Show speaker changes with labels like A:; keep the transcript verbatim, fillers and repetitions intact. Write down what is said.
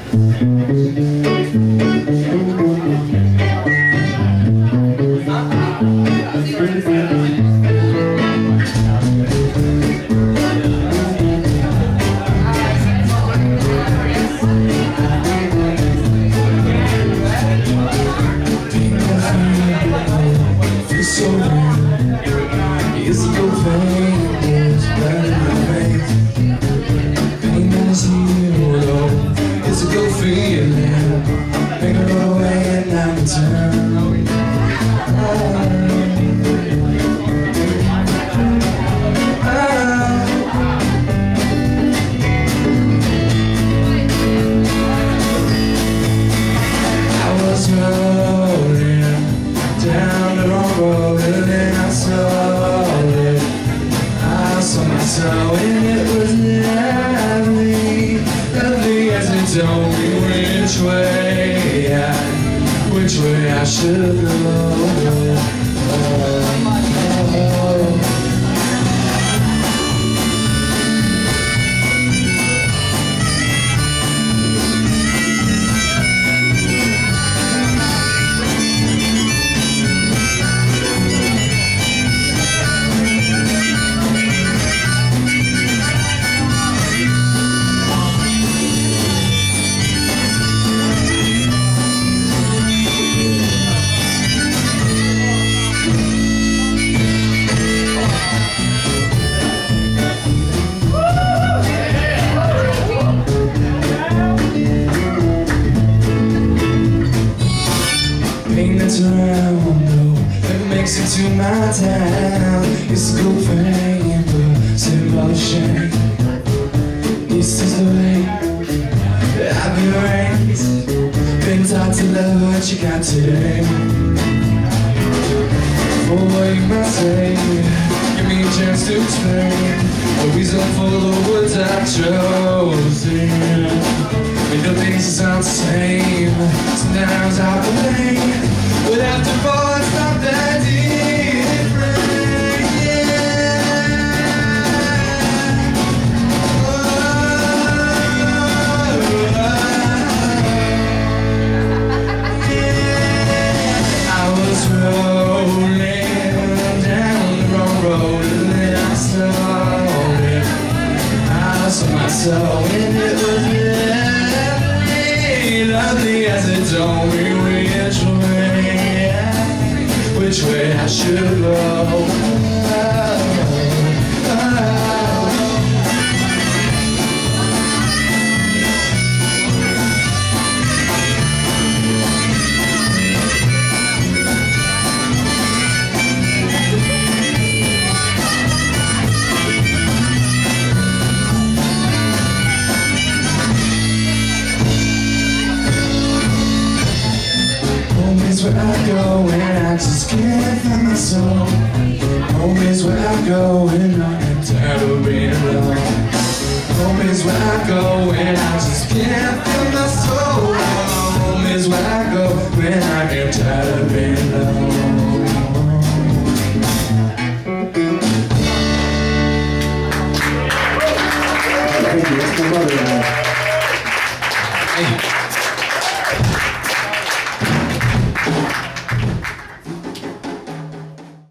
A: Tell me which way I, which way I should go. Oh, oh, oh. Around, though, that makes it to my town. It's a good thing, but symbol of shame. This is the way that I've been raised. Been taught to love what you got today. For what you must say, give me a chance to explain the reason for the words I chose. When the things sound the same, sometimes I complain. But after all, it's not that different, yeah. Oh, yeah. I was rolling down the wrong road, and then I started. I saw myself, and it was lovely, lovely as it told me which way. Which way I should go. Oh, oh. Home is where I go when I just can't find my soul. Home is where I go when I'm tired of being alone. Home is where I go when I just can't feel my soul. Home is where I go when I am tired of being alone.